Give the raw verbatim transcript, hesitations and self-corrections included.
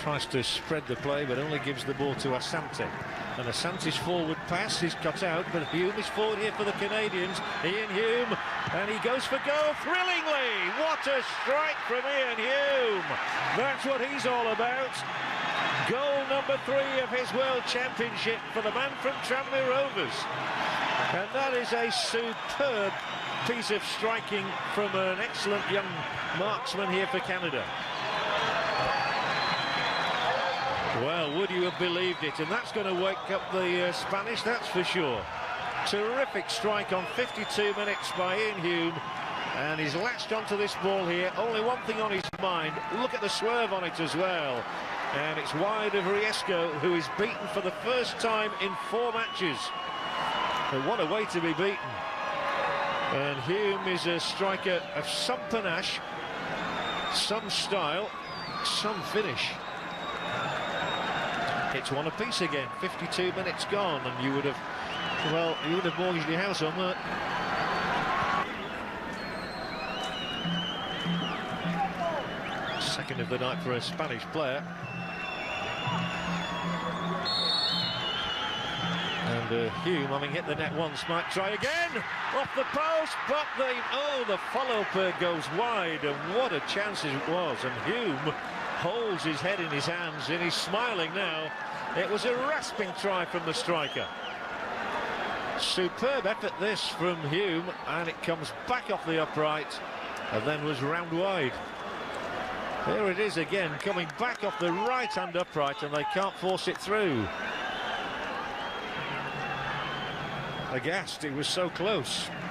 tries to spread the play, but only gives the ball to Asante. And Asante's forward pass is cut out, but Hume is forward here for the Canadians. Ian Hume, and he goes for goal thrillingly. What a strike from Ian Hume. That's what he's all about. Goal number three of his World Championship for the man from Tranmere Rovers. And that is a superb piece of striking from an excellent young marksman here for Canada. Well, would you have believed it? And that's going to wake up the uh, Spanish, that's for sure. Terrific strike on fifty-two minutes by Ian Hume, and he's latched onto this ball here. Only one thing on his mind, look at the swerve on it as well. And it's wide of Riesco, who is beaten for the first time in four matches. But what a way to be beaten. And Hume is a striker of some panache, some style, some finish. It's one apiece again, fifty-two minutes gone, and you would have, well, you would have mortgaged your house on that. Second of the night for a Spanish player. And uh, Hume, having hit the net once, might try again. Off the post, but the, oh, the follow-up uh, goes wide, and what a chance it was. And Hume holds his head in his hands, and he's smiling now. It was a rasping try from the striker. Superb effort this from Hume, and it comes back off the upright, and then was round wide. There it is again, coming back off the right-hand upright, and they can't force it through. Aghast, it was so close.